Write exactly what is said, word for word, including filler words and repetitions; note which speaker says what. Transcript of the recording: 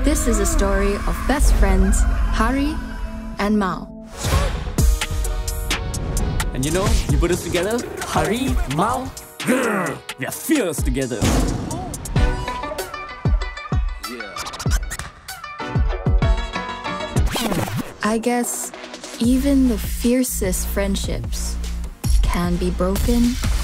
Speaker 1: This is a story of best friends Hari and Mao.
Speaker 2: And you know, you put us together, Hari, Mao, grrr, we are fierce together.
Speaker 1: I guess even the fiercest friendships can be broken